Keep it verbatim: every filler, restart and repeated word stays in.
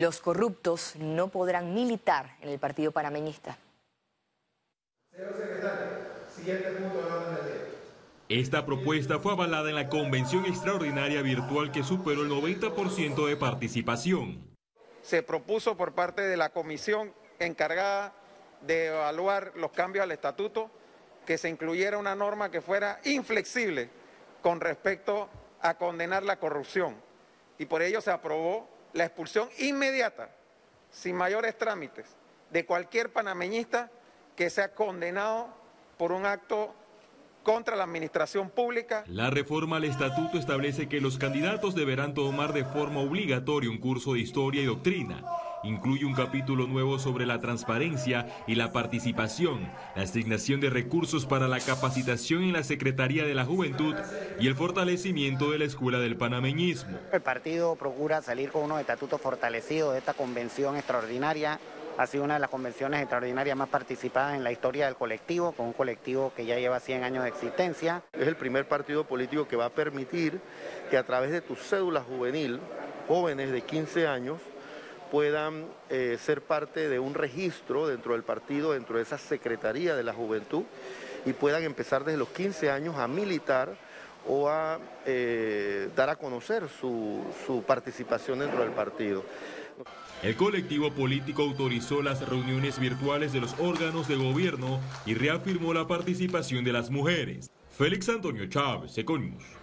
Los corruptos no podrán militar en el partido panameñista. Señor secretario, siguiente punto de orden del día. Esta propuesta fue avalada en la convención extraordinaria virtual que superó el noventa por ciento de participación. Se propuso por parte de la comisión encargada de evaluar los cambios al estatuto que se incluyera una norma que fuera inflexible con respecto a condenar la corrupción. Y por ello se aprobó la expulsión inmediata, sin mayores trámites, de cualquier panameñista que sea condenado por un acto contra la administración pública. La reforma al estatuto establece que los candidatos deberán tomar de forma obligatoria un curso de historia y doctrina. Incluye un capítulo nuevo sobre la transparencia y la participación, la asignación de recursos para la capacitación en la Secretaría de la Juventud y el fortalecimiento de la Escuela del Panameñismo. El partido procura salir con unos estatutos fortalecidos de esta convención extraordinaria. Ha sido una de las convenciones extraordinarias más participadas en la historia del colectivo, con un colectivo que ya lleva cien años de existencia. Es el primer partido político que va a permitir que a través de tu cédula juvenil, jóvenes de quince años, puedan eh, ser parte de un registro dentro del partido, dentro de esa Secretaría de la Juventud, y puedan empezar desde los quince años a militar o a eh, dar a conocer su, su participación dentro del partido. El colectivo político autorizó las reuniones virtuales de los órganos de gobierno y reafirmó la participación de las mujeres. Félix Antonio Chávez, Econius.